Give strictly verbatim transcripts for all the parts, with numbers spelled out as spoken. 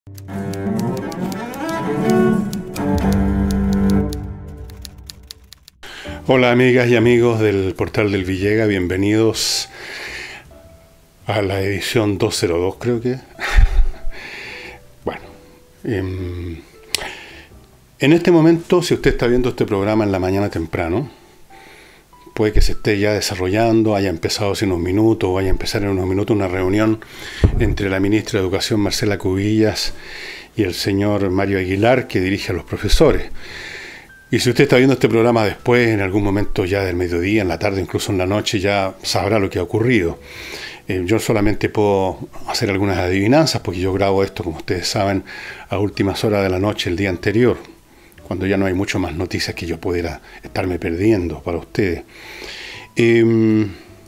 Hola amigas y amigos del Portal del Villega, bienvenidos a la edición doscientos dos, creo que. Bueno, eh, en este momento, si usted está viendo este programa en la mañana temprano, puede que se esté ya desarrollando, haya empezado hace unos minutos, o vaya a empezar en unos minutos una reunión entre la ministra de Educación, Marcela Cubillas, y el señor Mario Aguilar, que dirige a los profesores. Y si usted está viendo este programa después, en algún momento ya del mediodía, en la tarde, incluso en la noche, ya sabrá lo que ha ocurrido. Eh, yo solamente puedo hacer algunas adivinanzas, porque yo grabo esto, como ustedes saben, a últimas horas de la noche el día anterior, cuando ya no hay mucho más noticias que yo pudiera estarme perdiendo para ustedes. Eh,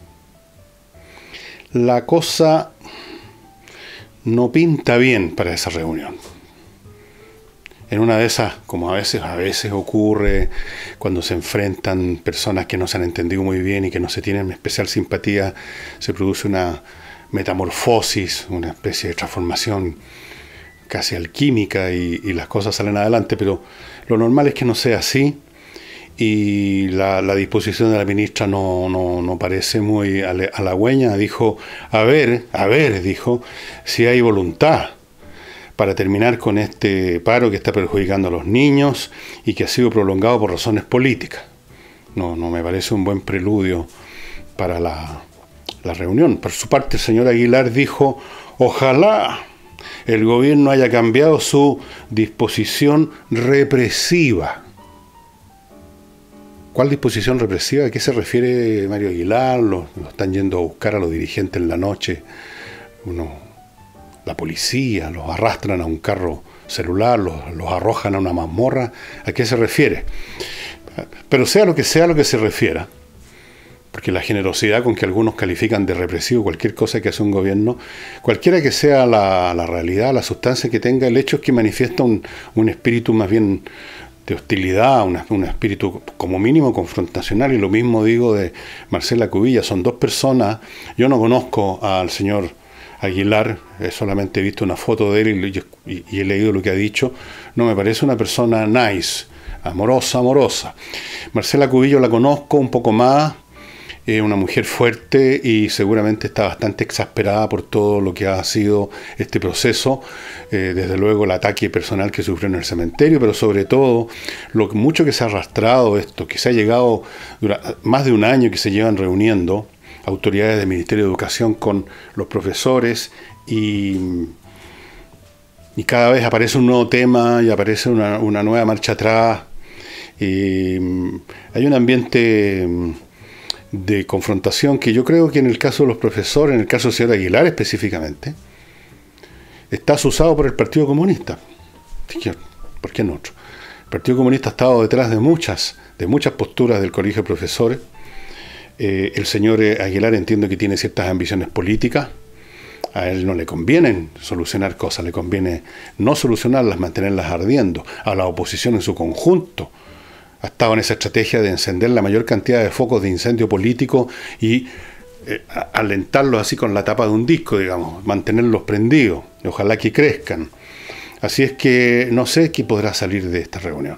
la cosa no pinta bien para esa reunión. En una de esas, como a veces, a veces ocurre cuando se enfrentan personas que no se han entendido muy bien y que no se tienen especial simpatía, se produce una metamorfosis, una especie de transformación casi alquímica y, y las cosas salen adelante, pero lo normal es que no sea así y la, la disposición de la ministra no, no, no parece muy halagüeña. Dijo, a ver, a ver, dijo, si hay voluntad para terminar con este paro que está perjudicando a los niños y que ha sido prolongado por razones políticas. No, no me parece un buen preludio para la, la reunión. Por su parte, el señor Aguilar dijo, ojalá el gobierno haya cambiado su disposición represiva. ¿Cuál disposición represiva? ¿A qué se refiere Mario Aguilar? Lo, lo están yendo a buscar a los dirigentes en la noche. Uno... La policía, los arrastran a un carro celular, los, los arrojan a una mazmorra. ¿A qué se refiere? Pero sea lo que sea lo que se refiera, porque la generosidad con que algunos califican de represivo cualquier cosa que hace un gobierno, cualquiera que sea la, la realidad, la sustancia que tenga, el hecho es que manifiesta un, un espíritu más bien de hostilidad, un, un espíritu como mínimo confrontacional, y lo mismo digo de Marcela Cubillas. Son dos personas, yo no conozco al señor Aguilar, he solamente visto una foto de él y, y, y he leído lo que ha dicho. No me parece una persona nice, amorosa, amorosa. Marcela Cubillo la conozco un poco más, es eh, una mujer fuerte y seguramente está bastante exasperada por todo lo que ha sido este proceso, eh, desde luego el ataque personal que sufrió en el cementerio, pero sobre todo lo mucho que se ha arrastrado esto, que se ha llegado durante más de un año que se llevan reuniendo autoridades del Ministerio de Educación con los profesores y, y cada vez aparece un nuevo tema y aparece una, una nueva marcha atrás. Y hay un ambiente de confrontación que yo creo que en el caso de los profesores, en el caso del señor Aguilar específicamente, está asusado por el Partido Comunista. ¿Por qué no otro? El Partido Comunista ha estado detrás de muchas, de muchas posturas del Colegio de Profesores. Eh, el señor Aguilar entiendo que tiene ciertas ambiciones políticas. A él no le conviene solucionar cosas, le conviene no solucionarlas, mantenerlas ardiendo. A la oposición en su conjunto ha estado en esa estrategia de encender la mayor cantidad de focos de incendio político y eh, alentarlos así con la tapa de un disco, digamos, mantenerlos prendidos, y ojalá que crezcan. Así es que no sé qué podrá salir de esta reunión.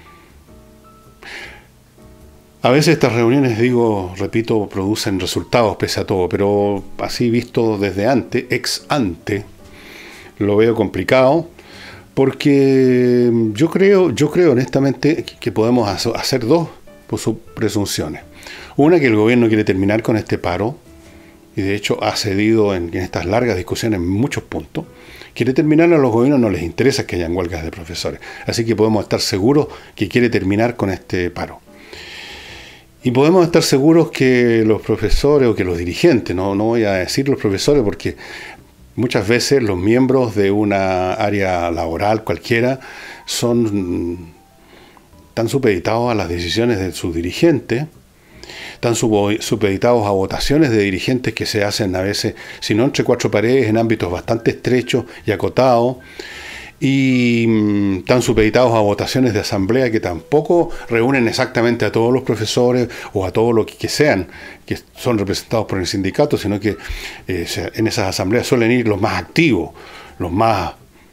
A veces estas reuniones, digo, repito, producen resultados pese a todo, pero así visto desde antes, ex ante, lo veo complicado, porque yo creo, yo creo honestamente que podemos hacer dos presunciones. Una, que el gobierno quiere terminar con este paro, y de hecho ha cedido en, en estas largas discusiones en muchos puntos. Quiere terminar, a los gobiernos no les interesa que hayan huelgas de profesores, así que podemos estar seguros que quiere terminar con este paro. Y podemos estar seguros que los profesores o que los dirigentes, no, no voy a decir los profesores porque muchas veces los miembros de una área laboral cualquiera son tan supeditados a las decisiones de sus dirigentes, tan supeditados a votaciones de dirigentes que se hacen a veces, si no entre cuatro paredes, en ámbitos bastante estrechos y acotados, y mmm, están supeditados a votaciones de asamblea que tampoco reúnen exactamente a todos los profesores o a todos los que, que sean, que son representados por el sindicato, sino que eh, en esas asambleas suelen ir los más activos, los más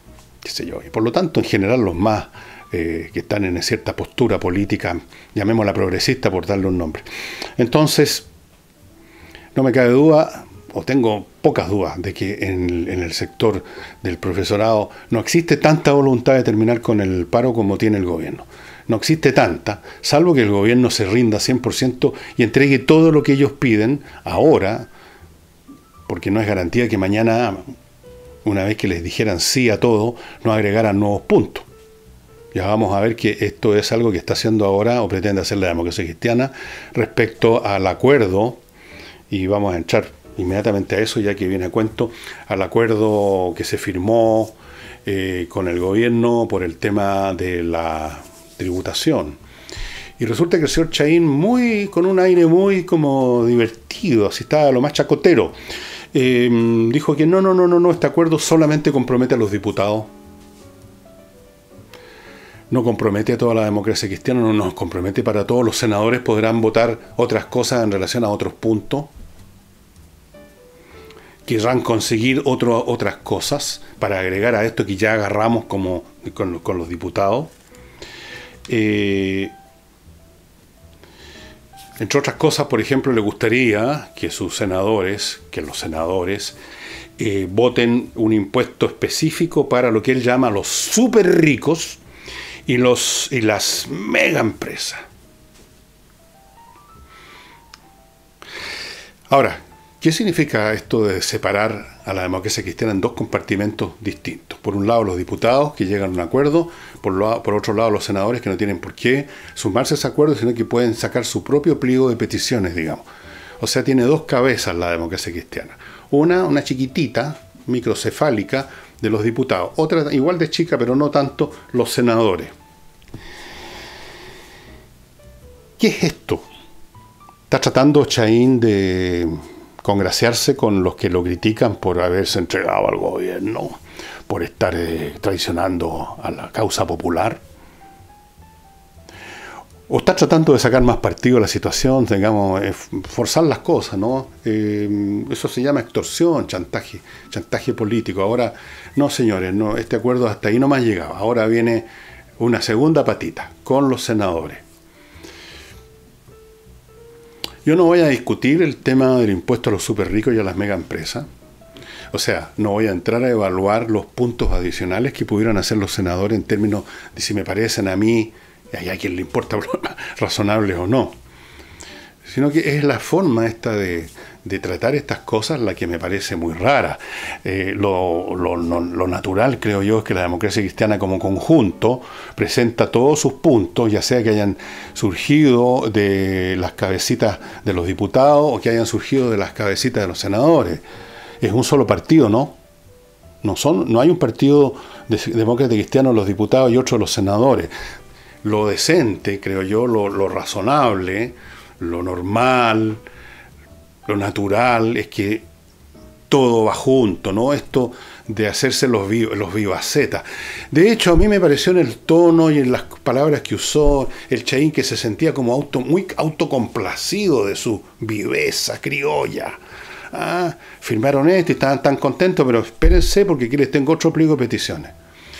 qué sé yo. Y por lo tanto, en general, los más eh, que están en cierta postura política, llamémosla progresista por darle un nombre. Entonces, no me cabe duda, o tengo pocas dudas, de que en, en el sector del profesorado no existe tanta voluntad de terminar con el paro como tiene el gobierno. No existe tanta, salvo que el gobierno se rinda cien por ciento y entregue todo lo que ellos piden ahora, porque no es garantía que mañana, una vez que les dijeran sí a todo, no agregaran nuevos puntos. Ya vamos a ver que esto es algo que está haciendo ahora o pretende hacer la democracia cristiana respecto al acuerdo, y vamos a entrar inmediatamente a eso, ya que viene a cuento, al acuerdo que se firmó eh, con el gobierno por el tema de la tributación. Y resulta que el señor Chahín, muy, con un aire muy como divertido, así estaba lo más chacotero, eh, dijo que no, no, no, no, no, este acuerdo solamente compromete a los diputados. No compromete a toda la democracia cristiana, no nos compromete para todos. Los senadores podrán votar otras cosas en relación a otros puntos. Querrán conseguir otro, otras cosas para agregar a esto que ya agarramos como con, con los diputados. Eh, entre otras cosas, por ejemplo, le gustaría que sus senadores, que los senadores, eh, voten un impuesto específico para lo que él llama los súper ricos y, los, y las mega empresas. Ahora, ¿qué significa esto de separar a la democracia cristiana en dos compartimentos distintos? Por un lado, los diputados que llegan a un acuerdo, por, lo, por otro lado, los senadores que no tienen por qué sumarse a ese acuerdo, sino que pueden sacar su propio pliego de peticiones, digamos. O sea, tiene dos cabezas la democracia cristiana. Una, una chiquitita, microcefálica, de los diputados. Otra, igual de chica, pero no tanto, los senadores. ¿Qué es esto? ¿Está tratando Chahín de congraciarse con los que lo critican por haberse entregado al gobierno, por estar eh, traicionando a la causa popular? ¿O está tratando de sacar más partido de la situación, digamos, eh, forzar las cosas, ¿no? Eh, eso se llama extorsión, chantaje, chantaje político. Ahora, no señores, no, este acuerdo hasta ahí no más llegaba. Ahora viene una segunda patita con los senadores. Yo no voy a discutir el tema del impuesto a los super ricos y a las mega empresas. O sea, no voy a entrar a evaluar los puntos adicionales que pudieran hacer los senadores en términos de si me parecen a mí, y a quien le importa, razonables o no. Sino que es la forma esta de, de tratar estas cosas la que me parece muy rara. Eh, lo, lo, lo, lo natural, creo yo, es que la democracia cristiana como conjunto presenta todos sus puntos, ya sea que hayan surgido de las cabecitas de los diputados o que hayan surgido de las cabecitas de los senadores. Es un solo partido, ¿no? No, son, no hay un partido de, demócrata cristiano los diputados y otro los senadores. Lo decente, creo yo, lo, lo razonable, lo normal, lo natural, es que todo va junto, ¿no? Esto de hacerse los, vi, los vivacetas. De hecho, a mí me pareció en el tono y en las palabras que usó el Chahín que se sentía como auto, muy autocomplacido de su viveza criolla. Ah, firmaron esto y estaban tan contentos, pero espérense porque aquí les tengo otro pliego de peticiones.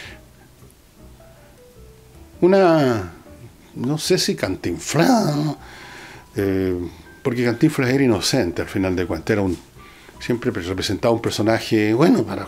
Una, no sé si cantinflada, ¿no? eh, porque Cantinflas era inocente al final de cuentas, era un, siempre representaba un personaje, bueno, para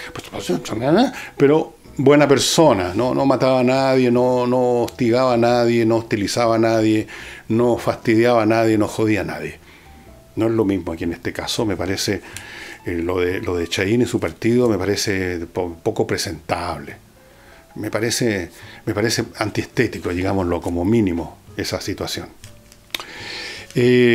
pero buena persona, no, no mataba a nadie, no, no hostigaba a nadie, no hostilizaba a nadie, no fastidiaba a nadie, no jodía a nadie. No es lo mismo aquí en este caso, me parece, eh, lo de, lo de Chahín y su partido me parece po poco presentable. Me parece, me parece antiestético, digámoslo, como mínimo, esa situación. Eh,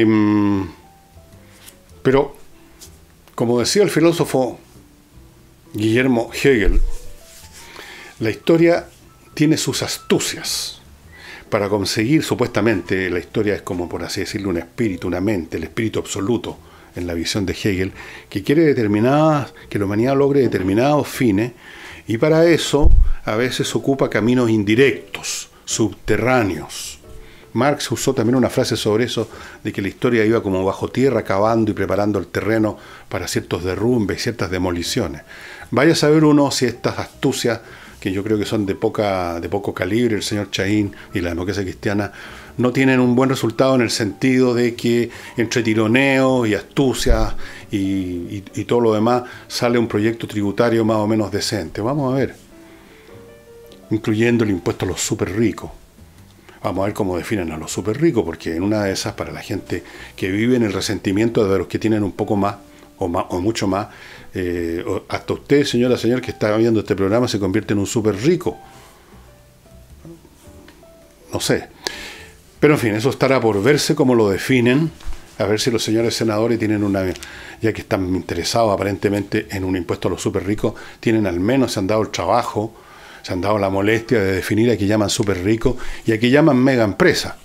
pero, como decía el filósofo Guillermo Hegel, la historia tiene sus astucias para conseguir, supuestamente, la historia es como, por así decirlo, un espíritu, una mente, el espíritu absoluto, en la visión de Hegel, que quiere determinadas, que la humanidad logre determinados fines, y para eso a veces ocupa caminos indirectos, subterráneos. Marx usó también una frase sobre eso, de que la historia iba como bajo tierra, cavando y preparando el terreno para ciertos derrumbes, ciertas demoliciones. Vaya a saber uno si estas astucias que yo creo que son de poca de poco calibre, el señor Chahín y la democracia cristiana, no tienen un buen resultado en el sentido de que entre tironeos y astucias y, y, y todo lo demás sale un proyecto tributario más o menos decente. Vamos a ver, incluyendo el impuesto a los súper ricos. Vamos a ver cómo definen a los súper ricos, porque en una de esas, para la gente que vive en el resentimiento de los que tienen un poco más o, más, o mucho más, eh, hasta usted, señora, señor, que está viendo este programa, se convierte en un súper rico. No sé. Pero en fin, eso estará por verse cómo lo definen, a ver si los señores senadores tienen una, ya que están interesados aparentemente en un impuesto a los súper ricos, tienen al menos, se han dado el trabajo, se han dado la molestia de definir a qué llaman súper rico y a qué llaman mega empresa.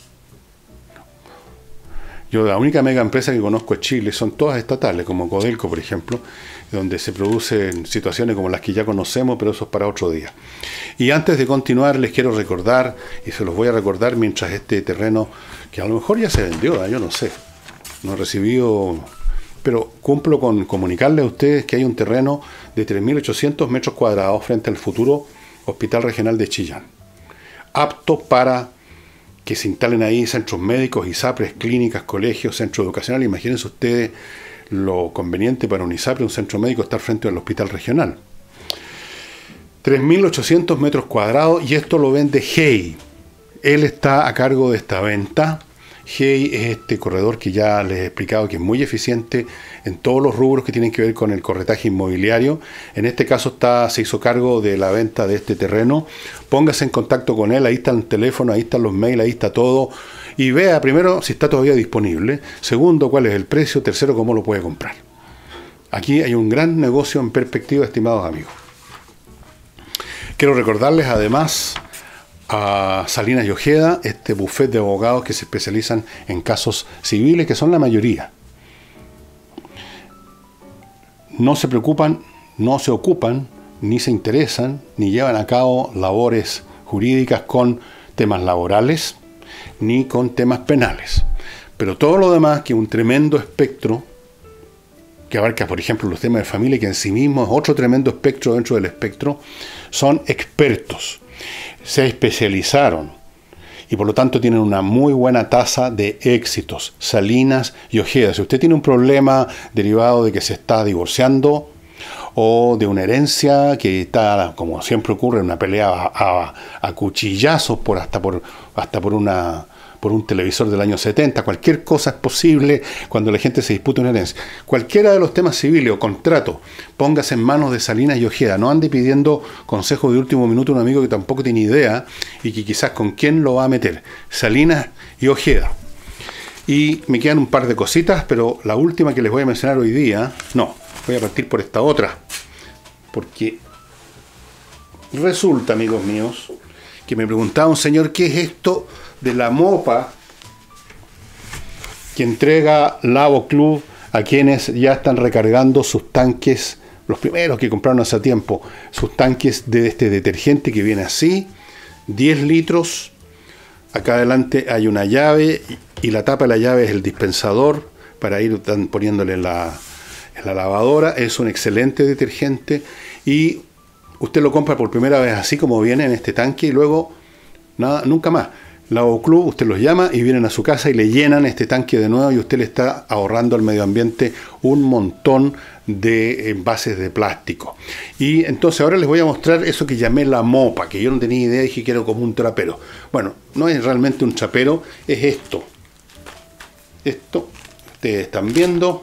Yo la única mega empresa que conozco en Chile son todas estatales, como Codelco, por ejemplo, donde se producen situaciones como las que ya conocemos, pero eso es para otro día. Y antes de continuar, les quiero recordar, y se los voy a recordar mientras este terreno, que a lo mejor ya se vendió, ¿eh? Yo no sé, no he recibido, pero cumplo con comunicarles a ustedes que hay un terreno de tres mil ochocientos metros cuadrados frente al futuro Hospital Regional de Chillán, apto para que se instalen ahí centros médicos, ISAPRES, clínicas, colegios, centros educacionales. Imagínense ustedes lo conveniente para un ISAPRE, un centro médico, estar frente al hospital regional. tres mil ochocientos metros cuadrados, y esto lo vende G E I. Él está a cargo de esta venta. G E I es este corredor que ya les he explicado que es muy eficiente en todos los rubros que tienen que ver con el corretaje inmobiliario. En este caso está, se hizo cargo de la venta de este terreno. Póngase en contacto con él, ahí está el teléfono, ahí están los mails, ahí está todo. Y vea primero si está todavía disponible. Segundo, cuál es el precio. Tercero, cómo lo puede comprar. Aquí hay un gran negocio en perspectiva, estimados amigos. Quiero recordarles además a Salinas y Ojeda, este bufete de abogados que se especializan en casos civiles, que son la mayoría. No se preocupan, no se ocupan, ni se interesan, ni llevan a cabo labores jurídicas con temas laborales, ni con temas penales. Pero todo lo demás, que un tremendo espectro, que abarca, por ejemplo, los temas de familia, que en sí mismo es otro tremendo espectro dentro del espectro, son expertos. Se especializaron y por lo tanto tienen una muy buena tasa de éxitos. Salinas y Ojeda. Si usted tiene un problema derivado de que se está divorciando o de una herencia que está, como siempre ocurre, en una pelea a, a, a cuchillazos por hasta por hasta por una por un televisor del año setenta, cualquier cosa es posible cuando la gente se disputa una herencia. Cualquiera de los temas civiles o contratos, póngase en manos de Salinas y Ojeda. No ande pidiendo consejo de último minuto a un amigo que tampoco tiene idea y que quizás con quién lo va a meter. Salinas y Ojeda. Y me quedan un par de cositas, pero la última que les voy a mencionar hoy día, no, voy a partir por esta otra, porque resulta, amigos míos, que me preguntaba un señor, ¿qué es esto de la mopa que entrega Lavo Club a quienes ya están recargando sus tanques, los primeros que compraron hace tiempo, sus tanques de este detergente que viene así, diez litros, acá adelante hay una llave y la tapa de la llave es el dispensador para ir poniéndole en la, en la lavadora. Es un excelente detergente y usted lo compra por primera vez así como viene en este tanque y luego nada, nunca más. Lavo Club, usted los llama y vienen a su casa y le llenan este tanque de nuevo y usted le está ahorrando al medio ambiente un montón de envases de plástico. Y entonces ahora les voy a mostrar eso que llamé la mopa, que yo no tenía idea, dije que era como un trapero. Bueno, no es realmente un trapero, es esto. Esto, ustedes están viendo,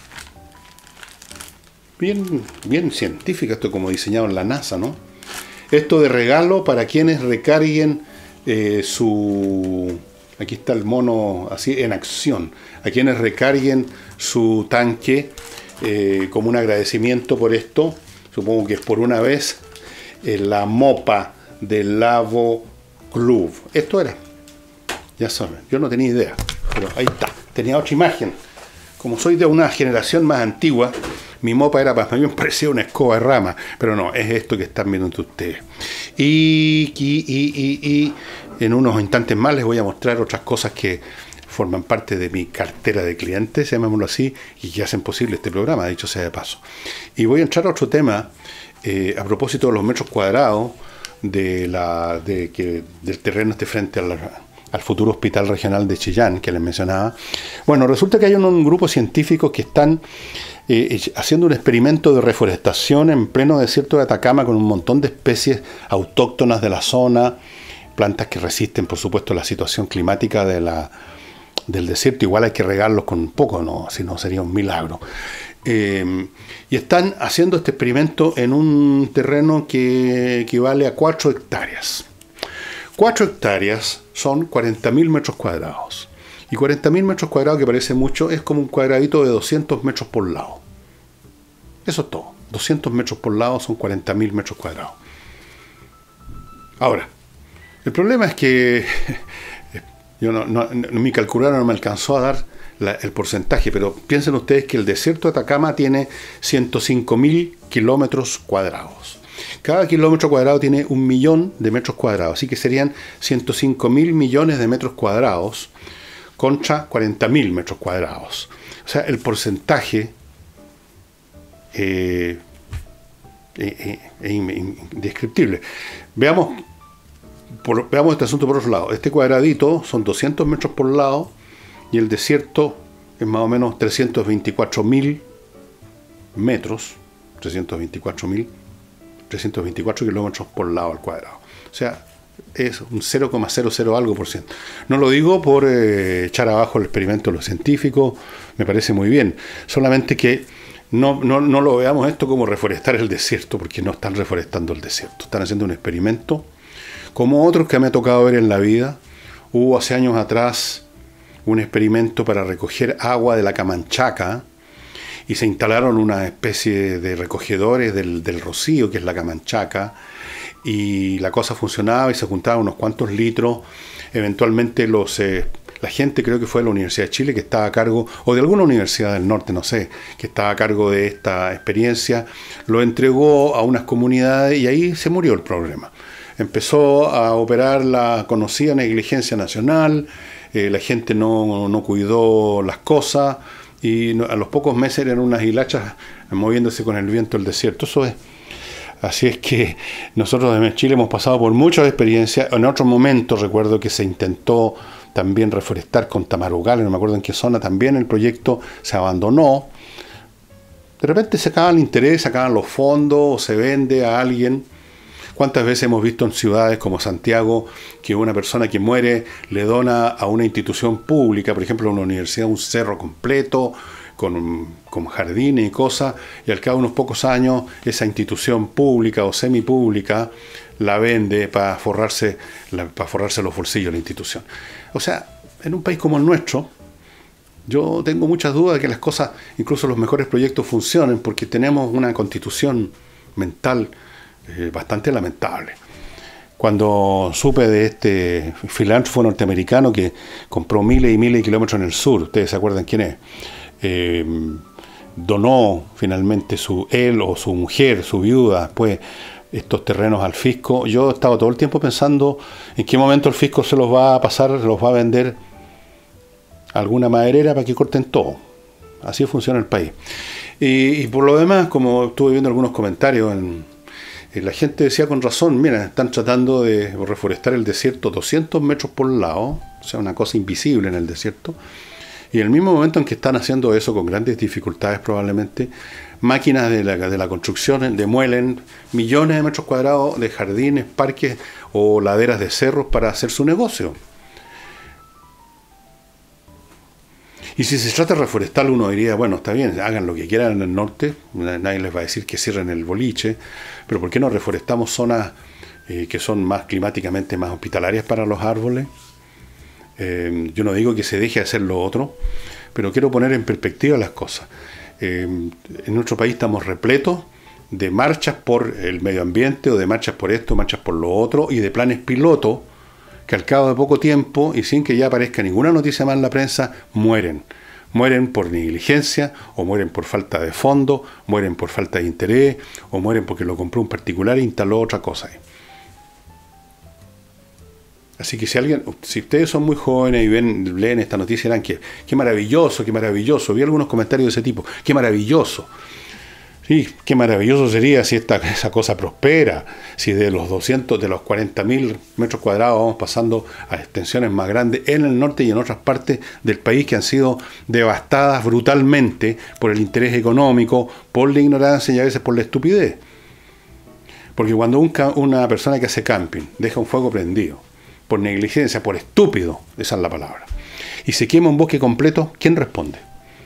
bien, bien científica, esto como diseñado en la NASA, ¿no? Esto de regalo para quienes recarguen Eh, su, aquí está el mono así en acción, a quienes recarguen su tanque eh, como un agradecimiento por esto, supongo que es por una vez, eh, la mopa del Lavo Club. Esto era, ya saben, yo no tenía idea, pero ahí está, tenía otra imagen. Como soy de una generación más antigua, mi mopa era, para mí me parecía una escoba de rama, pero no, es esto que están viendo ustedes. Y, y, y, y, y en unos instantes más les voy a mostrar otras cosas que forman parte de mi cartera de clientes, llamémoslo así, y que hacen posible este programa, dicho sea de paso. Y voy a entrar a otro tema eh, a propósito de los metros cuadrados de la, de que, del terreno este frente al, al futuro hospital regional de Chillán, que les mencionaba. Bueno, resulta que hay un, un grupo científico que están eh, haciendo un experimento de reforestación en pleno desierto de Atacama con un montón de especies autóctonas de la zona, plantas que resisten, por supuesto, la situación climática de la, del desierto. Igual hay que regarlos con un poco, ¿no? Si no sería un milagro. Eh, y están haciendo este experimento en un terreno que equivale a cuatro hectáreas. cuatro hectáreas son cuarenta mil metros cuadrados. Y cuarenta mil metros cuadrados, que parece mucho, es como un cuadradito de doscientos metros por lado. Eso es todo. doscientos metros por lado son cuarenta mil metros cuadrados. Ahora, el problema es que yo no, no, no, mi calculadora no me alcanzó a dar la, el porcentaje, pero piensen ustedes que el desierto de Atacama tiene ciento cinco mil kilómetros cuadrados. Cada kilómetro cuadrado tiene un millón de metros cuadrados, así que serían ciento cinco mil millones de metros cuadrados contra cuarenta mil metros cuadrados. O sea, el porcentaje eh, eh, eh, indescriptible. Veamos, por, veamos este asunto por otro lado. Este cuadradito son doscientos metros por lado y el desierto es más o menos trescientos veinticuatro mil metros, trescientos veinticuatro mil, trescientos veinticuatro kilómetros por lado al cuadrado. O sea, es un cero coma cero cero algo por ciento. No lo digo por eh, echar abajo el experimento de los científicos, me parece muy bien. Solamente que no, no, no lo veamos esto como reforestar el desierto, porque no están reforestando el desierto. Están haciendo un experimento, como otros que me ha tocado ver en la vida. Hubo hace años atrás un experimento para recoger agua de la Camanchaca, y se instalaron una especie de recogedores del, del rocío, que es la Camanchaca, y la cosa funcionaba y se juntaban unos cuantos litros. Eventualmente los, eh, la gente, creo que fue de la Universidad de Chile, que estaba a cargo, o de alguna universidad del norte, no sé, que estaba a cargo de esta experiencia, lo entregó a unas comunidades y ahí se murió el problema. Empezó a operar la conocida negligencia nacional, eh, la gente no, no cuidó las cosas, y a los pocos meses eran unas hilachas moviéndose con el viento del desierto. Eso es. Así es que nosotros en Chile hemos pasado por muchas experiencias. En otro momento recuerdo que se intentó también reforestar con tamarugales, no me acuerdo en qué zona, también el proyecto se abandonó. De repente se acaba el interés, se acaban los fondos, o se vende a alguien. ¿Cuántas veces hemos visto en ciudades como Santiago que una persona que muere le dona a una institución pública, por ejemplo a una universidad, un cerro completo, con, con jardines y cosas, y al cabo de unos pocos años esa institución pública o semipública la vende para forrarse, la, para forrarse los bolsillos de la institución? O sea, en un país como el nuestro, yo tengo muchas dudas de que las cosas, incluso los mejores proyectos, funcionen, porque tenemos una constitución mental Eh, bastante lamentable. Cuando supe de este filántropo norteamericano que compró miles y miles de kilómetros en el sur, ustedes se acuerdan quién es, eh, donó finalmente su él o su mujer, su viuda, después estos terrenos al fisco. Yo estaba todo el tiempo pensando en qué momento el fisco se los va a pasar, se los va a vender a alguna maderera para que corten todo. Así funciona el país. Y, y por lo demás, como estuve viendo algunos comentarios en la gente decía con razón, mira, están tratando de reforestar el desierto doscientos metros por lado, o sea, una cosa invisible en el desierto, y en el mismo momento en que están haciendo eso, con grandes dificultades probablemente, máquinas de la, de la construcción demuelen millones de metros cuadrados de jardines, parques o laderas de cerros para hacer su negocio. Y si se trata de reforestar, uno diría, bueno, está bien, hagan lo que quieran en el norte, nadie les va a decir que cierren el boliche, pero ¿por qué no reforestamos zonas eh, que son más climáticamente más hospitalarias para los árboles? Eh, yo no digo que se deje hacer lo otro, pero quiero poner en perspectiva las cosas. Eh, en nuestro país estamos repletos de marchas por el medio ambiente, o de marchas por esto, marchas por lo otro, y de planes piloto, que al cabo de poco tiempo, y sin que ya aparezca ninguna noticia más en la prensa, mueren. Mueren por negligencia, o mueren por falta de fondo, mueren por falta de interés, o mueren porque lo compró un particular e instaló otra cosa ahí. Así que si alguien, si ustedes son muy jóvenes y ven, leen esta noticia, dirán que qué maravilloso, qué maravilloso. Vi algunos comentarios de ese tipo, qué maravilloso. Sí, qué maravilloso sería si esta, esa cosa prospera, si de los doscientos, de los cuarenta mil metros cuadrados vamos pasando a extensiones más grandes en el norte y en otras partes del país que han sido devastadas brutalmente por el interés económico, por la ignorancia y a veces por la estupidez. Porque cuando un, una persona que hace camping deja un fuego prendido, por negligencia, por estúpido, esa es la palabra, y se quema un bosque completo, ¿quién responde?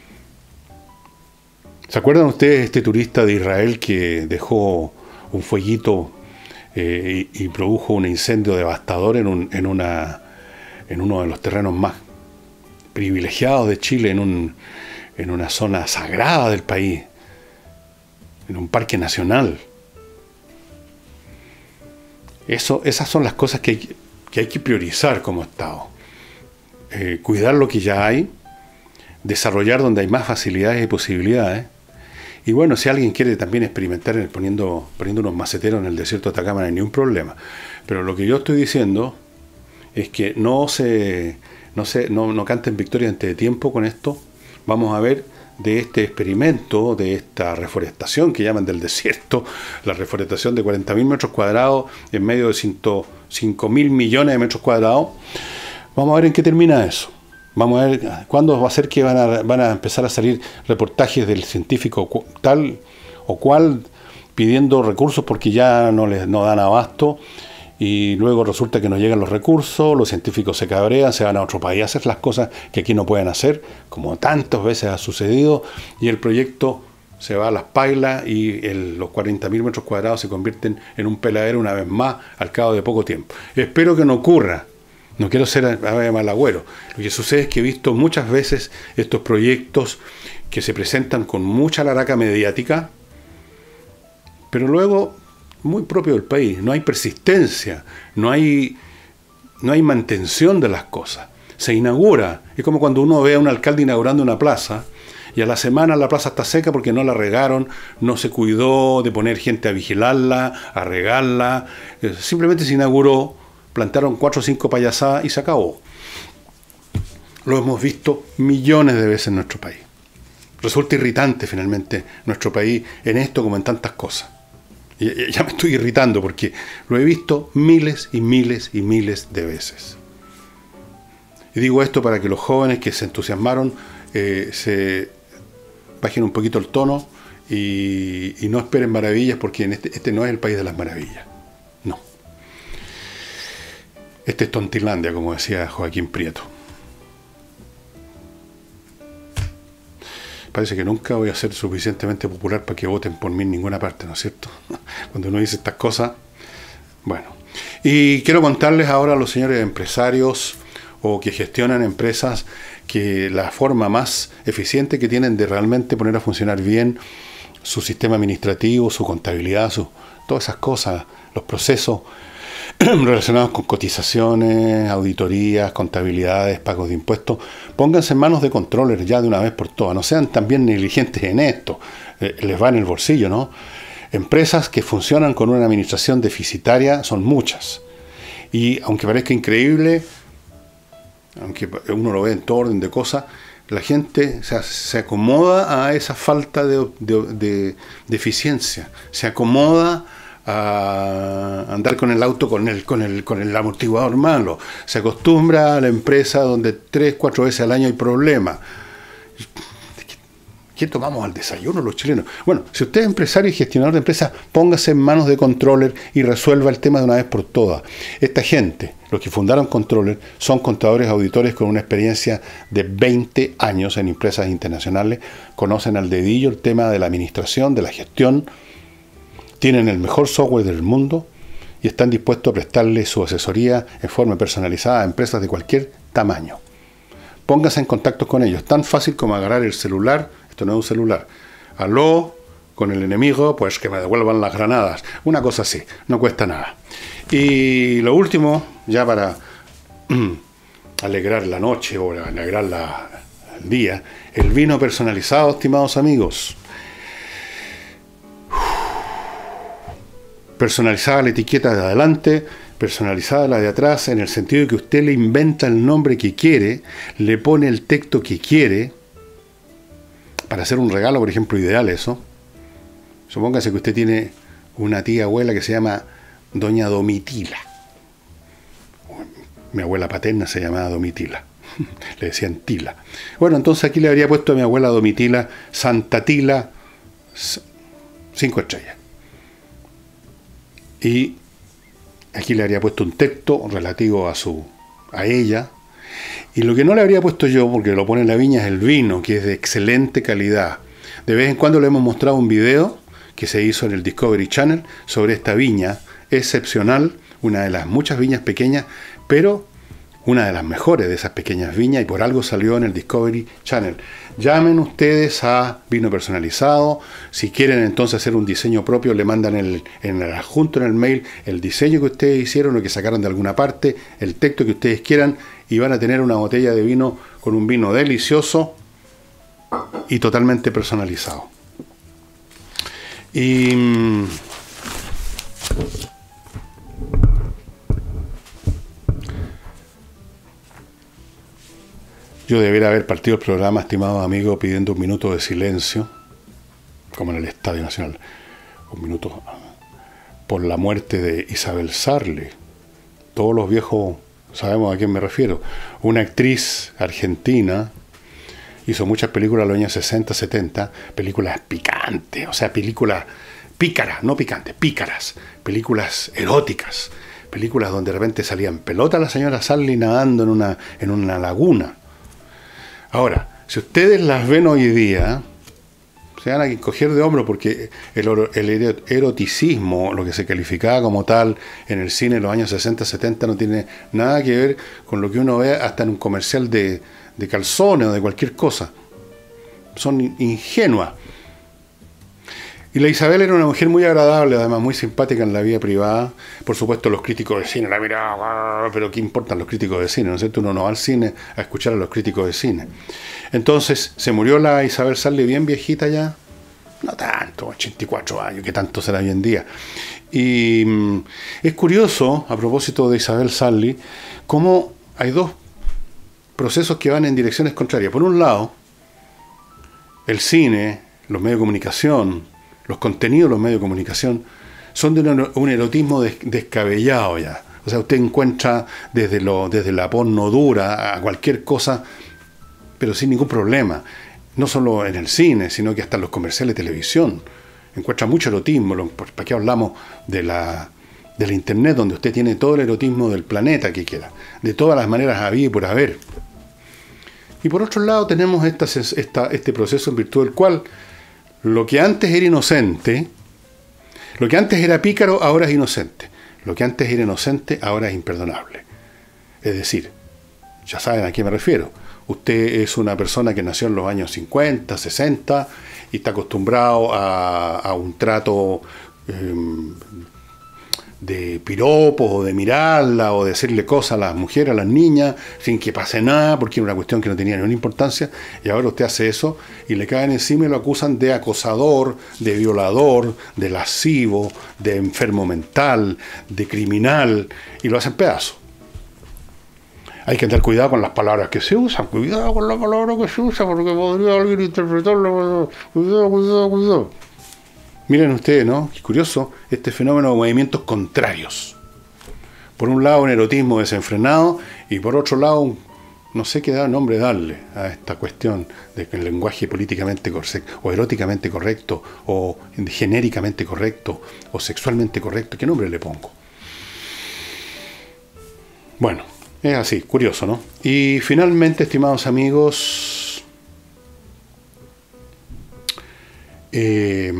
¿Se acuerdan ustedes de este turista de Israel que dejó un fueguito eh, y, y produjo un incendio devastador en, un, en, una, en uno de los terrenos más privilegiados de Chile, en, un, en una zona sagrada del país, en un parque nacional? Eso, esas son las cosas que hay, que hay que priorizar como Estado. Eh, cuidar lo que ya hay, desarrollar donde hay más facilidades y posibilidades. Y bueno, si alguien quiere también experimentar poniendo, poniendo unos maceteros en el desierto de Atacama, no hay ningún problema. Pero lo que yo estoy diciendo es que no se, no se, no, no canten victoria antes de tiempo con esto. Vamos a ver de este experimento, de esta reforestación que llaman del desierto, la reforestación de cuarenta mil metros cuadrados en medio de ciento cinco mil millones de metros cuadrados. Vamos a ver en qué termina eso. Vamos a ver cuándo va a ser que van a, van a empezar a salir reportajes del científico tal o cual pidiendo recursos porque ya no les no dan abasto, y luego resulta que no llegan los recursos, los científicos se cabrean, se van a otro país a hacer las cosas que aquí no pueden hacer, como tantas veces ha sucedido, y el proyecto se va a las pailas y el, los cuarenta mil metros cuadrados se convierten en un peladero una vez más al cabo de poco tiempo. Espero que no ocurra. No quiero ser mal agüero. Lo que sucede es que he visto muchas veces estos proyectos que se presentan con mucha laraca mediática, pero luego, muy propio del país, no hay persistencia, no hay, no hay mantención de las cosas. Se inaugura. Es como cuando uno ve a un alcalde inaugurando una plaza y a la semana la plaza está seca porque no la regaron, no se cuidó de poner gente a vigilarla, a regarla. Simplemente se inauguró, plantaron cuatro o cinco payasadas y se acabó. Lo hemos visto millones de veces en nuestro país. Resulta irritante finalmente nuestro país en esto como en tantas cosas. Y ya me estoy irritando porque lo he visto miles y miles y miles de veces. Y digo esto para que los jóvenes que se entusiasmaron eh, se bajen un poquito el tono y, y no esperen maravillas, porque en este, este no es el país de las maravillas. No. Este es Tontilandia, como decía Joaquín Prieto. Parece que nunca voy a ser suficientemente popular para que voten por mí en ninguna parte, ¿no es cierto? Cuando uno dice estas cosas. Bueno. Y quiero contarles ahora a los señores empresarios o que gestionan empresas que la forma más eficiente que tienen de realmente poner a funcionar bien su sistema administrativo, su contabilidad, su, todas esas cosas, los procesos relacionados con cotizaciones, auditorías, contabilidades, pagos de impuestos, pónganse en manos de controllers ya de una vez por todas. No sean también negligentes en esto, eh, les va en el bolsillo, ¿no? Empresas que funcionan con una administración deficitaria son muchas. Y aunque parezca increíble, aunque uno lo ve en todo orden de cosas, la gente se, se acomoda a esa falta de, de, de, de eficiencia, se acomoda a andar con el auto con el, con el, con el amortiguador malo, se acostumbra a la empresa donde tres, cuatro veces al año hay problemas. ¿Qué tomamos al desayuno los chilenos? Bueno, si usted es empresario y gestionador de empresas, póngase en manos de controller y resuelva el tema de una vez por todas. Esta gente, los que fundaron Controller, son contadores auditores con una experiencia de veinte años en empresas internacionales, conocen al dedillo el tema de la administración, de la gestión, tienen el mejor software del mundo y están dispuestos a prestarle su asesoría en forma personalizada a empresas de cualquier tamaño. Póngase en contacto con ellos, tan fácil como agarrar el celular. Esto no es un celular. Aló, con el enemigo, pues que me devuelvan las granadas. Una cosa así, no cuesta nada. Y lo último, ya para alegrar la noche o alegrar la, el día, el vino personalizado, estimados amigos. Personalizada la etiqueta de adelante, personalizada la de atrás, en el sentido de que usted le inventa el nombre que quiere, le pone el texto que quiere, para hacer un regalo, por ejemplo, ideal eso. Supóngase que usted tiene una tía abuela que se llama Doña Domitila. Mi abuela paterna se llamaba Domitila. Le decían Tila. Bueno, entonces aquí le habría puesto a mi abuela Domitila Santa Tila cinco estrellas. Y aquí le habría puesto un texto relativo a su a ella. Y lo que no le habría puesto yo, porque lo pone en la viña, es el vino, que es de excelente calidad. De vez en cuando le hemos mostrado un video que se hizo en el Discovery Channel sobre esta viña excepcional, una de las muchas viñas pequeñas, pero una de las mejores de esas pequeñas viñas, y por algo salió en el Discovery Channel. Llamen ustedes a Vino Personalizado. Si quieren entonces hacer un diseño propio, le mandan el, en el adjunto en el mail el diseño que ustedes hicieron o que sacaron de alguna parte, el texto que ustedes quieran, y van a tener una botella de vino con un vino delicioso y totalmente personalizado. Y yo debería haber partido el programa, estimado amigo, pidiendo un minuto de silencio, como en el Estadio Nacional, un minuto por la muerte de Isabel Sarli. Todos los viejos sabemos a quién me refiero. Una actriz argentina, hizo muchas películas en los años sesenta, setenta, películas picantes, o sea, películas pícaras, no picantes, pícaras, películas eróticas, películas donde de repente salían pelota la señora Sarli nadando en una, en una laguna. Ahora, si ustedes las ven hoy día, se van a coger de hombro, porque el, el eroticismo, lo que se calificaba como tal en el cine en los años sesenta, setenta, no tiene nada que ver con lo que uno ve hasta en un comercial de, de calzones o de cualquier cosa. Son ingenuas. Y la Isabel era una mujer muy agradable, además muy simpática en la vida privada. Por supuesto, los críticos de cine la miraban, pero ¿qué importan los críticos de cine? ¿No es cierto? Uno no va al cine a escuchar a los críticos de cine. Entonces, se murió la Isabel Sarli bien viejita ya. No tanto, ochenta y cuatro años, que tanto será hoy en día. Y mmm, es curioso, a propósito de Isabel Sarli, cómo hay dos procesos que van en direcciones contrarias. Por un lado, el cine, los medios de comunicación, los contenidos de los medios de comunicación son de un, un erotismo des, descabellado ya. O sea, usted encuentra desde, lo, desde la porno dura a cualquier cosa, pero sin ningún problema. No solo en el cine, sino que hasta en los comerciales de televisión. Encuentra mucho erotismo. Lo, ¿para qué hablamos de la, de la internet, donde usted tiene todo el erotismo del planeta que quiera? De todas las maneras había y por haber. Y por otro lado tenemos esta, esta, este proceso en virtud del cual lo que antes era inocente, lo que antes era pícaro, ahora es inocente. Lo que antes era inocente, ahora es imperdonable. Es decir, ya saben a qué me refiero. Usted es una persona que nació en los años cincuenta, sesenta y está acostumbrado a, a un trato eh, de piropos o de mirarla o de decirle cosas a las mujeres, a las niñas, sin que pase nada, porque era una cuestión que no tenía ninguna importancia, y ahora usted hace eso y le caen encima y lo acusan de acosador, de violador, de lascivo, de enfermo mental, de criminal, y lo hacen pedazos. Hay que tener cuidado con las palabras que se usan, cuidado con las palabras que se usan, porque podría alguien interpretarlo, cuidado, cuidado, cuidado. Miren ustedes, ¿no? Qué curioso este fenómeno de movimientos contrarios. Por un lado, un erotismo desenfrenado, y por otro lado, no sé qué nombre darle a esta cuestión de que el lenguaje políticamente correcto, o eróticamente correcto, o genéricamente correcto, o sexualmente correcto. ¿Qué nombre le pongo? Bueno, es así, curioso, ¿no? Y finalmente, estimados amigos, eh,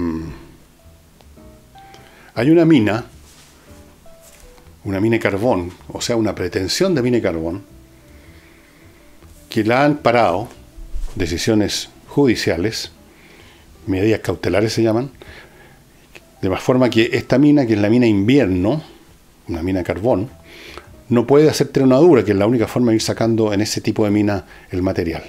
hay una mina, una mina de carbón, o sea, una pretensión de mina de carbón, que la han parado, decisiones judiciales, medidas cautelares se llaman, de forma que esta mina, que es la mina Invierno, una mina de carbón, no puede hacer trenadura, que es la única forma de ir sacando en ese tipo de mina el material.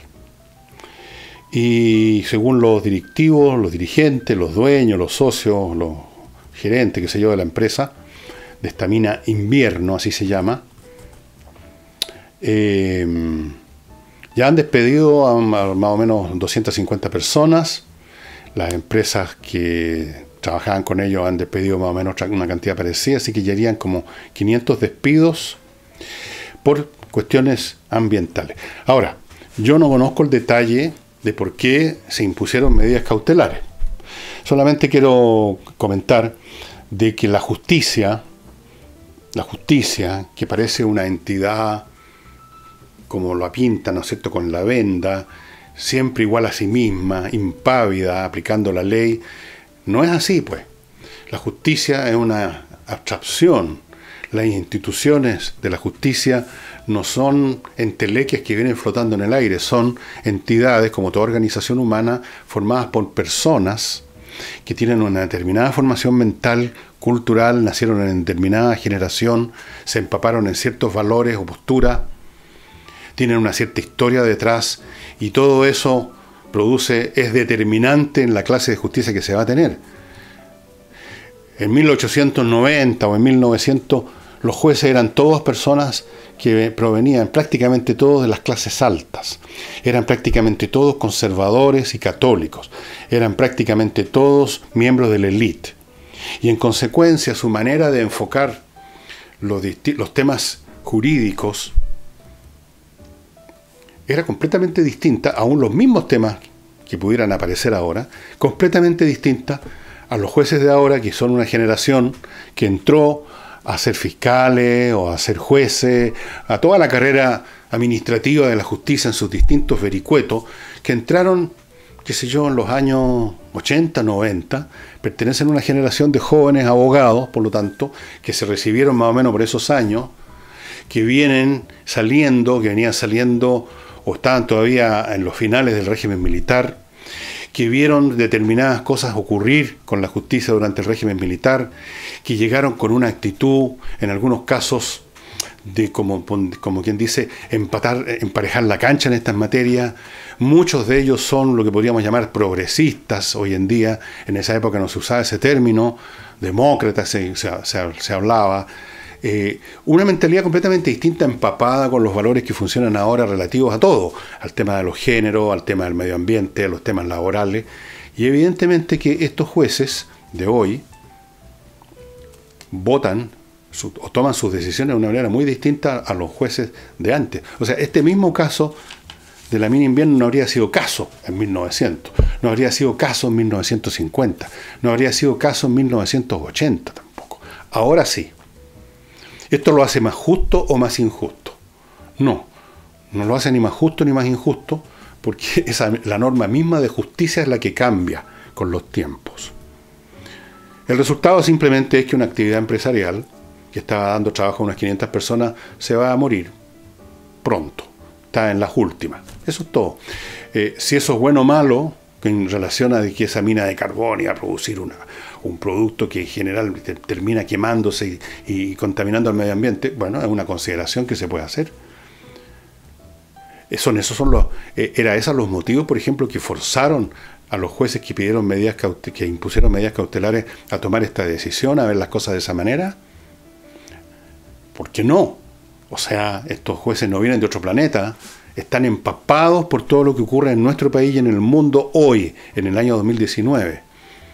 Y según los directivos, los dirigentes, los dueños, los socios, los gerente, que sé yo, de la empresa, de esta mina Invierno, así se llama, eh, ya han despedido a, a más o menos doscientas cincuenta personas. Las empresas que trabajaban con ellos han despedido más o menos una cantidad parecida, así que ya harían como quinientos despidos por cuestiones ambientales. Ahora, yo no conozco el detalle de por qué se impusieron medidas cautelares. Solamente quiero comentar de que la justicia, la justicia, que parece una entidad como la pintan, ¿no es cierto?, con la venda, siempre igual a sí misma, impávida, aplicando la ley, no es así, pues. La justicia es una abstracción. Las instituciones de la justicia no son entelequias que vienen flotando en el aire, son entidades, como toda organización humana, formadas por personas que tienen una determinada formación mental, cultural, nacieron en determinada generación, se empaparon en ciertos valores o posturas, tienen una cierta historia detrás, y todo eso produce, es determinante en la clase de justicia que se va a tener. En mil ochocientos noventa o en mil novecientos los jueces eran todas personas que provenían prácticamente todos de las clases altas, eran prácticamente todos conservadores y católicos, eran prácticamente todos miembros de la élite, y en consecuencia su manera de enfocar los, los temas jurídicos era completamente distinta, aún los mismos temas que pudieran aparecer ahora, completamente distinta a los jueces de ahora, que son una generación que entró a ser fiscales o a ser jueces, a toda la carrera administrativa de la justicia en sus distintos vericuetos, que entraron, qué sé yo, en los años ochenta, noventa, pertenecen a una generación de jóvenes abogados, por lo tanto, que se recibieron más o menos por esos años, que vienen saliendo, que venían saliendo o estaban todavía en los finales del régimen militar, que vieron determinadas cosas ocurrir con la justicia durante el régimen militar, que llegaron con una actitud, en algunos casos, de como, como quien dice, empatar, emparejar la cancha en estas materias. Muchos de ellos son lo que podríamos llamar progresistas hoy en día. En esa época no se usaba ese término, demócratas se, se, se, se hablaba. Eh, una mentalidad completamente distinta, empapada con los valores que funcionan ahora relativos a todo, al tema de los géneros, al tema del medio ambiente, a los temas laborales. Y evidentemente que estos jueces de hoy votan su, o toman sus decisiones de una manera muy distinta a los jueces de antes. O sea, este mismo caso de la mina invierno no habría sido caso en mil novecientos, no habría sido caso en mil novecientos cincuenta, no habría sido caso en mil novecientos ochenta tampoco. Ahora sí. ¿Esto lo hace más justo o más injusto? No, no lo hace ni más justo ni más injusto, porque esa, la norma misma de justicia es la que cambia con los tiempos. El resultado simplemente es que una actividad empresarial que estaba dando trabajo a unas quinientas personas se va a morir pronto, está en las últimas. Eso es todo. Eh, si eso es bueno o malo, en relación a que esa mina de carbón iba a producir una, un producto que en general te, termina quemándose y, y contaminando al medio ambiente, bueno, es una consideración que se puede hacer. Son, esos son los, eh, era esos los motivos, por ejemplo, que forzaron a los jueces que pidieron medidas que impusieron medidas cautelares a tomar esta decisión, a ver las cosas de esa manera. ¿Por qué no? O sea, estos jueces no vienen de otro planeta, están empapados por todo lo que ocurre en nuestro país y en el mundo hoy, en el año dos mil diecinueve.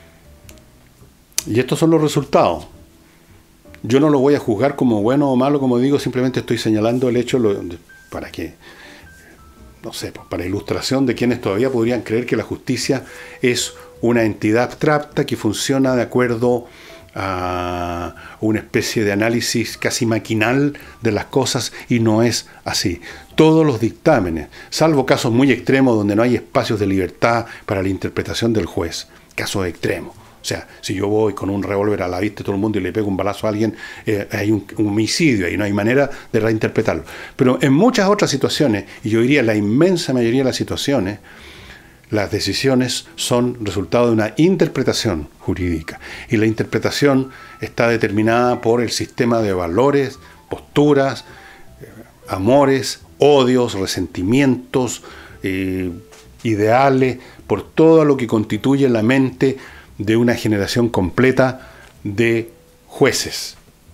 Y estos son los resultados. Yo no lo voy a juzgar como bueno o malo, como digo, simplemente estoy señalando el hecho para que, no sé, para ilustración de quienes todavía podrían creer que la justicia es una entidad abstracta que funciona de acuerdo a una especie de análisis casi maquinal de las cosas, y no es así. Todos los dictámenes, salvo casos muy extremos donde no hay espacios de libertad para la interpretación del juez, casos extremos. O sea, si yo voy con un revólver a la vista de todo el mundo y le pego un balazo a alguien, eh, hay un, un homicidio y no hay manera de reinterpretarlo. Pero en muchas otras situaciones, y yo diría la inmensa mayoría de las situaciones, las decisiones son resultado de una interpretación jurídica. Y la interpretación está determinada por el sistema de valores, posturas, amores, odios, resentimientos, eh, ideales, por todo lo que constituye la mente de una generación completa de jueces.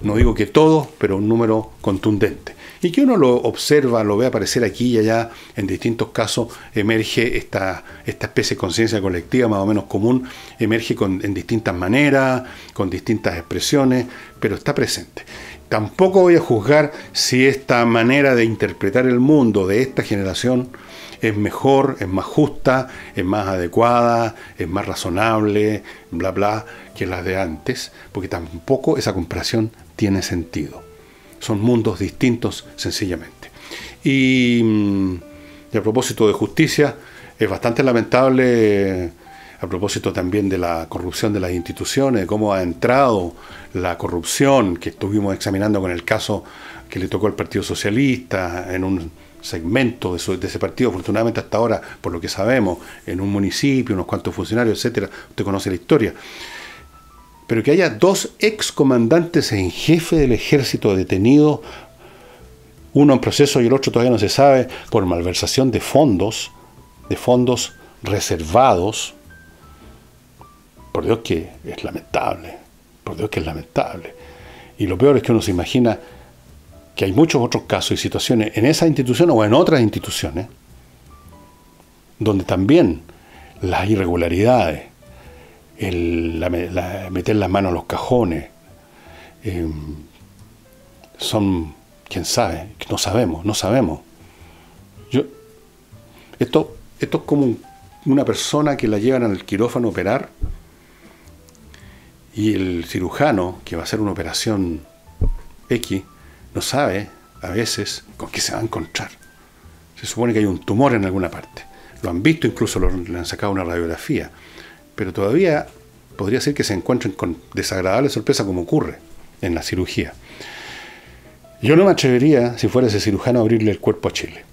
no digo que todos, pero un número contundente. Y que uno lo observa, lo ve aparecer aquí y allá, en distintos casos emerge esta, esta especie de conciencia colectiva más o menos común, emerge con, en distintas maneras, con distintas expresiones, pero está presente. Tampoco voy a juzgar si esta manera de interpretar el mundo de esta generación es mejor, es más justa, es más adecuada, es más razonable, bla, bla, que las de antes, porque tampoco esa comparación tiene sentido. Son mundos distintos, sencillamente. Y, y a propósito de justicia, es bastante lamentable, a propósito también de la corrupción de las instituciones, de cómo ha entrado la corrupción que estuvimos examinando con el caso que le tocó al Partido Socialista en un segmento de, su, de ese partido, afortunadamente hasta ahora, por lo que sabemos, en un municipio, unos cuantos funcionarios, etcétera. Usted conoce la historia. Pero que haya dos excomandantes en jefe del ejército detenidos, uno en proceso y el otro todavía no se sabe, por malversación de fondos, de fondos reservados. Por Dios que es lamentable, por Dios que es lamentable. Y lo peor es que uno se imagina que hay muchos otros casos y situaciones en esa institución o en otras instituciones donde también las irregularidades, el, la, la, meter las manos en los cajones, eh, son, quién sabe, no sabemos, no sabemos. Yo, esto, esto es como un, una persona que la llevan al quirófano a operar y el cirujano que va a hacer una operación X no sabe a veces con qué se va a encontrar. Se supone que hay un tumor en alguna parte. Lo han visto, incluso lo, le han sacado una radiografía. Pero todavía podría ser que se encuentren con desagradable sorpresa como ocurre en la cirugía. Yo no me atrevería, si fuera ese cirujano, a abrirle el cuerpo a Chile.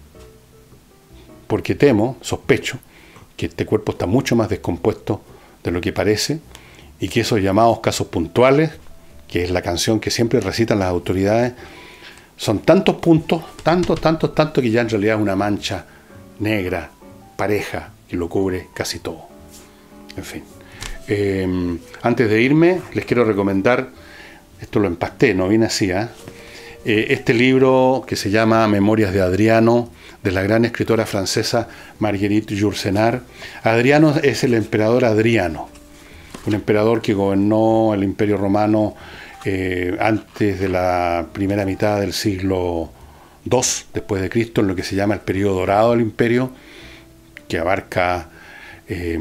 Porque temo, sospecho, que este cuerpo está mucho más descompuesto de lo que parece y que esos llamados casos puntuales, que es la canción que siempre recitan las autoridades, son tantos puntos, tantos, tantos, tantos, que ya en realidad es una mancha negra, pareja, que lo cubre casi todo. En fin. Eh, antes de irme, les quiero recomendar, esto lo empasté, no viene así, ¿eh? Eh, este libro que se llama Memorias de Adriano, de la gran escritora francesa Marguerite Yourcenar. Adriano es el emperador Adriano, un emperador que gobernó el Imperio Romano eh, antes de la primera mitad del siglo dos después de Cristo, en lo que se llama el periodo dorado del imperio, que abarca eh,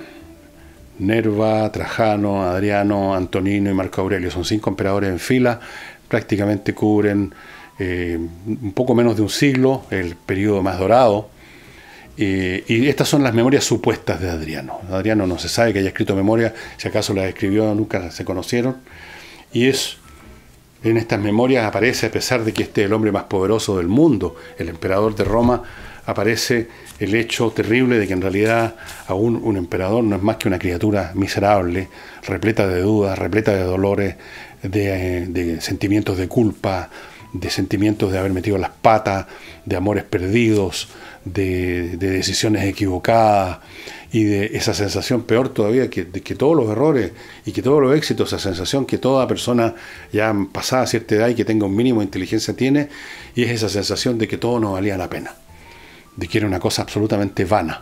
Nerva, Trajano, Adriano, Antonino y Marco Aurelio. Son cinco emperadores en fila, prácticamente cubren eh, un poco menos de un siglo, el periodo más dorado. Eh, y estas son las memorias supuestas de Adriano. Adriano no se sabe que haya escrito memorias, si acaso las escribió, nunca se conocieron. Y es, en estas memorias aparece, a pesar de que este es el hombre más poderoso del mundo, el emperador de Roma, aparece el hecho terrible de que en realidad aún un emperador no es más que una criatura miserable, repleta de dudas, repleta de dolores, de, de sentimientos de culpa, de sentimientos de haber metido las patas, de amores perdidos, de, de decisiones equivocadas y de esa sensación peor todavía que, de que todos los errores y que todos los éxitos, esa sensación que toda persona ya pasada a cierta edad y que tenga un mínimo de inteligencia tiene, y es esa sensación de que todo no valía la pena, de que era una cosa absolutamente vana,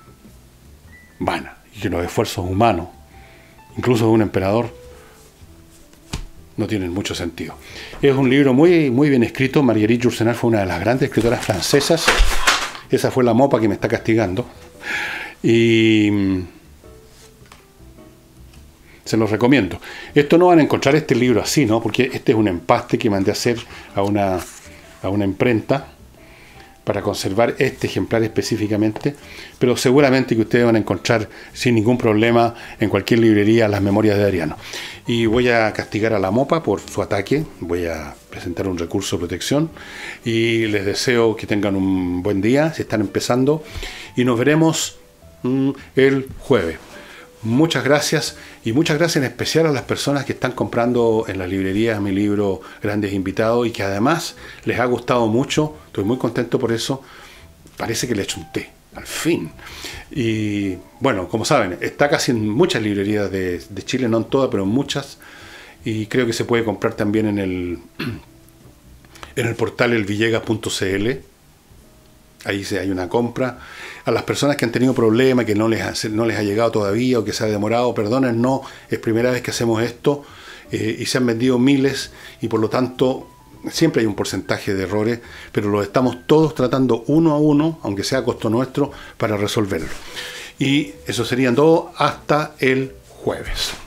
vana, y que los esfuerzos humanos, incluso de un emperador, no tienen mucho sentido. Es un libro muy, muy bien escrito. Marguerite Yourcenar fue una de las grandes escritoras francesas. Esa fue la mopa que me está castigando. Y se los recomiendo. Esto no van a encontrar este libro así, ¿no? Porque este es un empaste que mandé a hacer a una, a una imprenta para conservar este ejemplar específicamente, pero seguramente que ustedes van a encontrar sin ningún problema en cualquier librería las memorias de Adriano. Y voy a castigar a la mopa por su ataque, voy a presentar un recurso de protección y les deseo que tengan un buen día si están empezando y nos veremos mmm, el jueves. Muchas gracias y muchas gracias en especial a las personas que están comprando en las librerías mi libro Grandes Invitados y que además les ha gustado mucho. Estoy muy contento por eso. Parece que le he hecho un té, al fin. Y bueno, como saben, está casi en muchas librerías de, de Chile, no en todas, pero en muchas. y creo que se puede comprar también en el, en el portal elvillegas punto c l. Ahí sí hay una compra. A las personas que han tenido problemas, que no les ha, no les ha llegado todavía o que se ha demorado, perdonen, no, es primera vez que hacemos esto eh, y se han vendido miles y por lo tanto siempre hay un porcentaje de errores, pero los estamos todos tratando uno a uno, aunque sea a costo nuestro, para resolverlo. Y eso sería todo hasta el jueves.